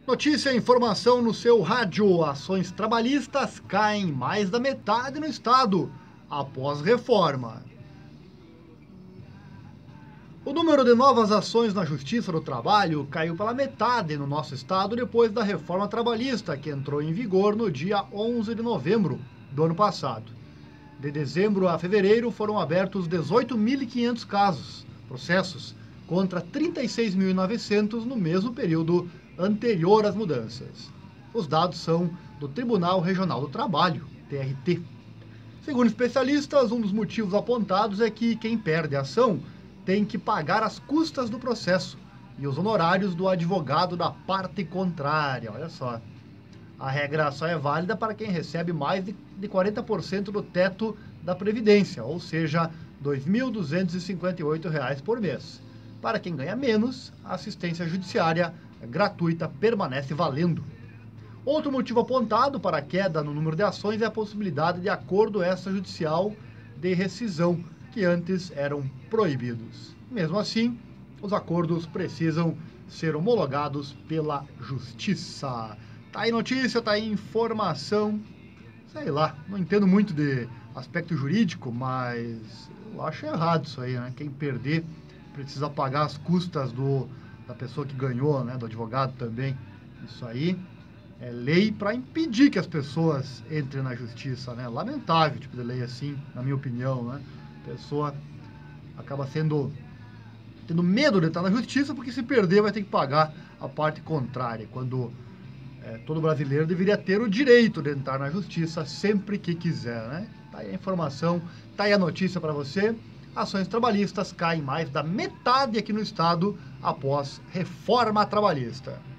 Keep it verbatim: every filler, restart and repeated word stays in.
Notícia e informação no seu rádio. Ações trabalhistas caem mais da metade no estado após reforma. O número de novas ações na Justiça do Trabalho caiu pela metade no nosso estado depois da reforma trabalhista, que entrou em vigor no dia onze de novembro do ano passado. De dezembro a fevereiro foram abertos dezoito mil e quinhentos casos, processos, contra trinta e seis mil e novecentos no mesmo período anterior às mudanças. Os dados são do Tribunal Regional do Trabalho, T R T. Segundo especialistas, um dos motivos apontados é que quem perde a ação tem que pagar as custas do processo e os honorários do advogado da parte contrária. Olha só. A regra só é válida para quem recebe mais de quarenta por cento do teto da Previdência, ou seja, dois mil duzentos e cinquenta e oito reais por mês. Para quem ganha menos, a assistência judiciária gratuita permanece valendo. Outro motivo apontado para a queda no número de ações é a possibilidade de acordo extrajudicial de rescisão, que antes eram proibidos. Mesmo assim, os acordos precisam ser homologados pela Justiça. Tá aí notícia, tá aí informação. Sei lá, não entendo muito de aspecto jurídico, mas eu acho errado isso aí, né? Quem perder precisa pagar as custas do, da pessoa que ganhou, né? Do advogado também. Isso aí é lei para impedir que as pessoas entrem na justiça, né? Lamentável tipo de lei assim, na minha opinião, né? A pessoa acaba sendo tendo medo de estar na justiça porque se perder vai ter que pagar a parte contrária, quando é, todo brasileiro deveria ter o direito de entrar na justiça sempre que quiser, né? Tá aí a informação, tá aí a notícia para você. Ações trabalhistas caem mais da metade aqui no estado após reforma trabalhista.